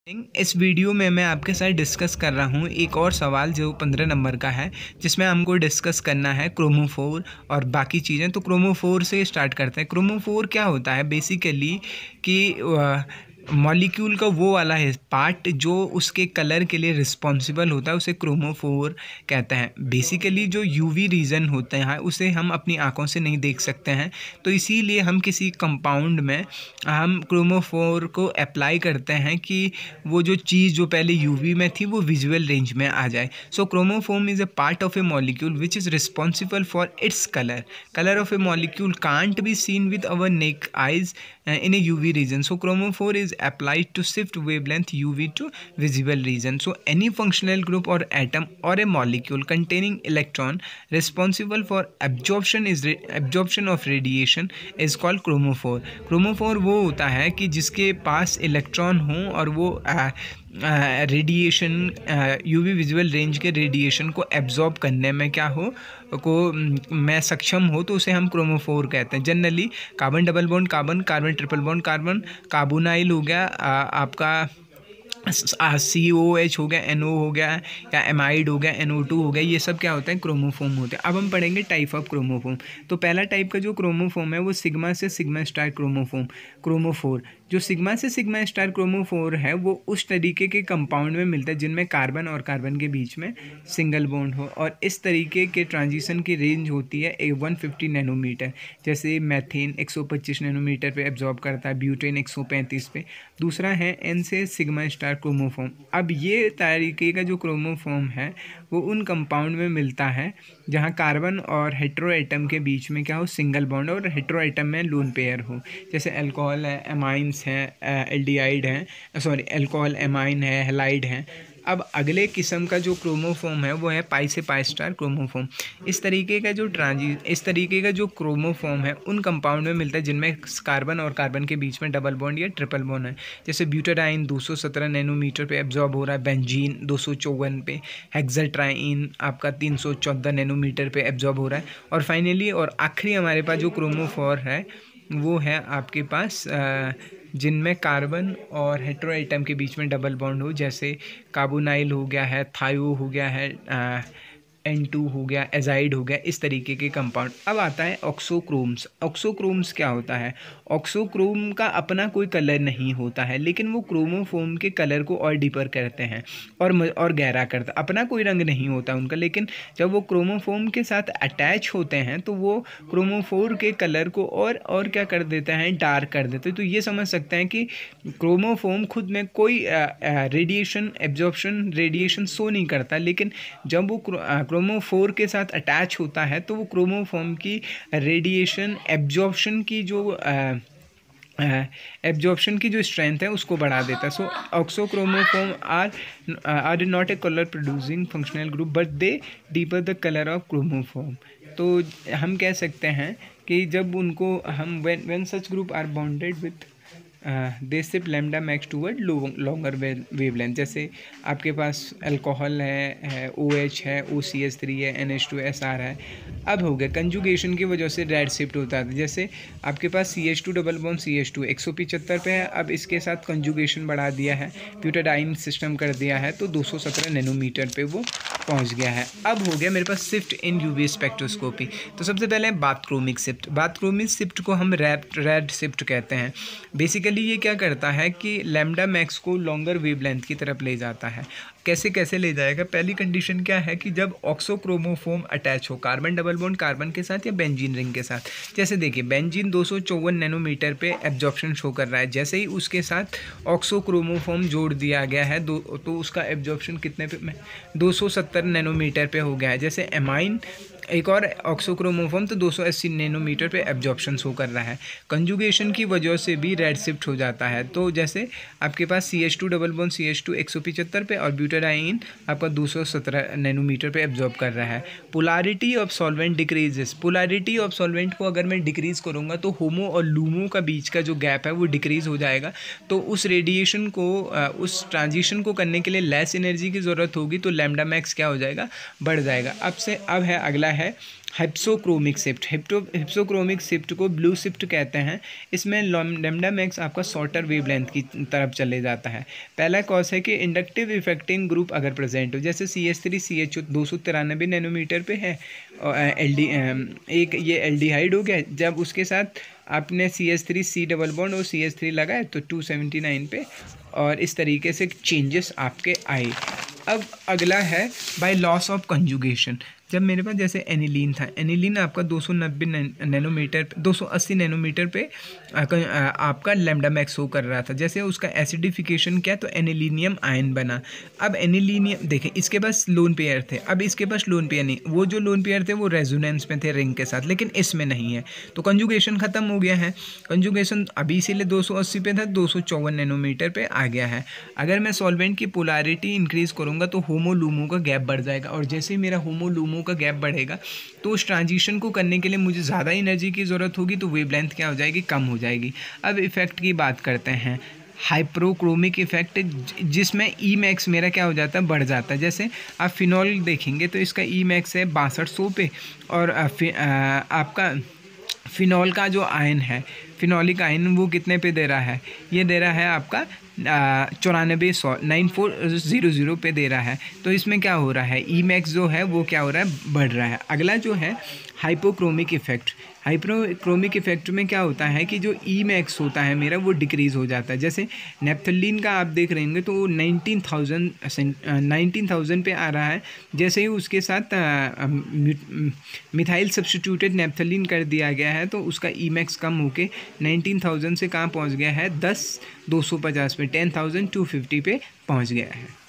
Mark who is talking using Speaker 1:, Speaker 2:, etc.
Speaker 1: इस वीडियो में मैं आपके साथ डिस्कस कर रहा हूँ एक और सवाल जो 15 नंबर का है, जिसमें हमको डिस्कस करना है क्रोमोफोर और बाकी चीज़ें। तो क्रोमोफोर से स्टार्ट करते हैं। क्रोमोफोर क्या होता है बेसिकली कि मॉलिक्यूल का वो वाला है पार्ट जो उसके कलर के लिए रिस्पॉन्सिबल होता है, उसे क्रोमोफोर कहते हैं। बेसिकली जो यूवी रीजन होते हैं उसे हम अपनी आंखों से नहीं देख सकते हैं, तो इसीलिए हम किसी कंपाउंड में हम क्रोमोफोर को अप्लाई करते हैं कि वो जो चीज़ जो पहले यूवी में थी वो विजुअल रेंज में आ जाए। So chromophore is a part of a molecule which is responsible for its colour of a molecule can't be seen with our naked eyes in a UV region. So chromophore is applied to shift wavelength UV to visible region. So any functional group or atom or a molecule containing electron responsible for absorption of radiation is called chromophore. Chromophore वो होता है कि जिसके पास electron हो और वो radiation UV visual range के radiation को एब्जॉर्ब करने में क्या हो मैं सक्षम हो, तो उसे हम क्रोमोफोर कहते हैं। Generally carbon double bond carbon, carbon triple bond carbon, carbonyl हो गया आपका COH हो गया, NO हो गया या एमाइड हो गया, NO2 हो गया, ये सब क्या होता है क्रोमोफोम होते हैं। अब हम पढ़ेंगे टाइप ऑफ क्रोमोफोम। तो पहला टाइप का जो क्रोमोफोम है वो सिग्मा से सिग्मा स्टार क्रोमोफोर। जो सिग्मा से सिग्मा स्टार क्रोमोफोर है वो उस तरीके के कंपाउंड में मिलता है जिनमें कार्बन और कार्बन के बीच में सिंगल बॉन्ड हो, और इस तरीके के ट्रांजिशन की रेंज होती है 150 नैनोमीटर। जैसे मैथेन 125 नैनोमीटर पे एब्जॉर्ब करता है, ब्यूटेन 135 पे। दूसरा है N से सिग्मा स्टार क्रोमोफोम। अब ये तरीके का जो क्रोमोफोम है वो उन कंपाउंड में मिलता है जहाँ कार्बन और हेट्रो एटम के बीच में क्या हो सिंगल बॉन्ड और हेट्रो एटम में लोन पेयर हो। जैसे अल्कोहल है, एमाइंस हैं, एल्डिहाइड हैं, अल्कोहल एमाइन है, हैलाइड हैं। अब अगले किस्म का जो क्रोमोफोम है वो है पाई से पाई स्टार क्रोमोफोम। इस तरीके का जो क्रोमोफोम है उन कंपाउंड में मिलता है जिनमें कार्बन और कार्बन के बीच में डबल बॉन्ड या ट्रिपल बॉन्ड है। जैसे ब्यूटाडाइन 217 नैनोमीटर पे एब्जॉर्ब हो रहा है, बेंजीन 254 पे, हेक्साट्राइन आपका 314 नैनोमीटर पे एब्जॉर्ब हो रहा है। और फाइनली और आखिरी हमारे पास जो क्रोमोफोर है वो है आपके पास जिनमें कार्बन और हेट्रो एटम के बीच में डबल बॉन्ड हो। जैसे कार्बोनाइल हो गया है, थायो हो गया है, N2 हो गया, एजाइड हो गया, इस तरीके के कंपाउंड। अब आता है ऑक्सोक्रोम्स। ऑक्सोक्रोम्स क्या होता है? ऑक्सोक्रोम का अपना कोई कलर नहीं होता है, लेकिन वो क्रोमोफोम के कलर को और डीपर करते हैं और गहरा करता है। अपना कोई रंग नहीं होता उनका, लेकिन जब वो क्रोमोफोम के साथ अटैच होते हैं तो वो क्रोमोफोर के कलर को और क्या कर देते हैं, डार्क कर देते हैं। तो ये समझ सकते हैं कि क्रोमोफोम खुद में कोई रेडिएशन शो नहीं करता, लेकिन जब वो क्रोमोफोर के साथ अटैच होता है तो वो क्रोमोफोम की रेडिएशन एब्जॉर्प्शन की जो स्ट्रेंथ है उसको बढ़ा देता है। So auxochromophore are not a colour producing functional group but they deeper the colour of chromophore. तो हम कह सकते हैं कि जब उनको हम when such group are bounded with they shift lambda max toward longer wavelength. जैसे आपके पास अल्कोहल है, OH है, OCH3 है, NH2SR है। अब हो गया कंजुगेशन की वजह से रेड शिफ्ट होता है। जैसे आपके पास CH2 डबल बॉन्ड CH2 175 पे है, अब इसके साथ कंजुगेशन बढ़ा दिया है, ब्यूटाडाइन सिस्टम कर दिया है, तो 217 नैनोमीटर पे वो पहुंच गया है। अब हो गया मेरे पास शिफ्ट इन UV स्पेक्ट्रोस्कोपी। तो सबसे पहले बाथक्रोमिक शिफ्ट। बाथक्रोमिक शिफ्ट को हम रेड शिफ्ट कहते हैं। बेसिकली ये क्या करता है कि लैम्डा मैक्स को लॉन्गर वेवलेंथ की तरफ ले जाता है। कैसे ले जाएगा? पहली कंडीशन क्या है कि जब ऑक्सोक्रोमोफोम अटैच हो कार्बन डबल बॉन्ड कार्बन के साथ या बेंजीन रिंग के साथ। जैसे देखिए बेंजीन 254 नैनोमीटर पे एब्जॉर्प्शन शो कर रहा है, जैसे ही उसके साथ ऑक्सोक्रोमोफोम जोड़ दिया गया है तो उसका एब्जॉर्प्शन कितने पे 270 नैनोमीटर पे हो गया है। जैसे एमाइन एक और ऑक्सोक्रोमोफोम तो 280 नैनोमीटर पे एब्जॉर्प्शन शो कर रहा है। कंजुगेशन की वजह से भी रेड शिफ्ट हो जाता है। तो जैसे आपके पास CH2 डबल बॉन्ड CH2 175 पे और ब्यूटाडाइन आपका 217 नैनोमीटर पे एब्जॉर्ब कर रहा है। Polarity of solvent decreases. Polarity of solvent को अगर मैं डिक्रीज़ करूँगा तो होमो और लूमो का बीच का जो गैप है वो डिक्रीज़ हो जाएगा। तो उस रेडिएशन को उस ट्रांजिशन को करने के लिए लेस एनर्जी की ज़रूरत होगी, तो लैम्डा मैक्स क्या हो जाएगा, बढ़ जाएगा। अब है अगला है हाइप्सोक्रोमिक शिफ्ट। हिप्सोक्रोमिक शिफ्ट को ब्लू शिफ्ट कहते हैं। इसमें लैम्डा मैक्स आपका शॉर्टर वेवलेंथ की तरफ चले जाता है। पहला कॉज है कि इंडक्टिव इफेक्टिंग ग्रुप अगर प्रेजेंट हो, जैसे CH3CH 293 नैनोमीटर पे है और एक ये एल्डिहाइड हो गया, जब उसके साथ आपने CH3C डबल बॉन्ड और CH3 लगाए तो 279 पे, और इस तरीके से चेंजेस आपके आए। अब अगला है बाय लॉस ऑफ कंजुगेशन। जब मेरे पास जैसे एनिलीन था, एनिलीन आपका 290 नैनोमीटर 280 नैनोमीटर पे आपका लैम्डा मैक्स शो कर रहा था। जैसे उसका एसिडिफिकेशन किया तो एनिलीनियम आयन बना। अब एनिलीनियम देखें, इसके पास लोन पेयर थे, अब इसके पास लोन पेयर नहीं, वो जो लोन पेयर थे वो रेजोनेंस में थे रिंग के साथ, लेकिन इसमें नहीं है, तो कंजुगेशन ख़त्म हो गया है। कंजुगेशन अभी इसीलिए 280 पे था, 254 नैनोमीटर पे आ गया है। अगर मैं सॉल्वेंट की पोलैरिटी इंक्रीज़ करूँगा तो होमो लूमो का गैप बढ़ जाएगा, और जैसे ही मेरा होमो लूमो का गैप बढ़ेगा तो उस ट्रांजिशन को करने के लिए मुझे ज़्यादा एनर्जी की ज़रूरत होगी, तो वेवलेंथ क्या हो जाएगी, कम हो जाएगी। अब इफ़ेक्ट की बात करते हैं, हाइप्रोक्रोमिक इफेक्ट, जिसमें ई मैक्स मेरा क्या हो जाता है, बढ़ जाता है। जैसे आप फिनॉल देखेंगे तो इसका ई मैक्स है 6200 पे, और आपका फिनॉल का जो आयन है, फिनॉलिक आयन, वो कितने पे दे रहा है, ये दे रहा है आपका 9400 पे दे रहा है। तो इसमें क्या हो रहा है, ई मैक्स जो है वो क्या हो रहा है, बढ़ रहा है। अगला जो है हाइपोक्रोमिक इफेक्ट। हाइपोक्रोमिक इफेक्ट में क्या होता है कि जो ई मैक्स होता है मेरा वो डिक्रीज़ हो जाता है। जैसे नेप्थलीन का आप देख रहे होंगे तो वो 19,000 पे आ रहा है, जैसे ही उसके साथ मिथाइल सब्स्टिट्यूटेड नेप्थलीन कर दिया गया है तो उसका ई मैक्स कम होके 19,000 से कहाँ पहुंच गया है, 10,250 पे 10,250 पे पहुंच गया है।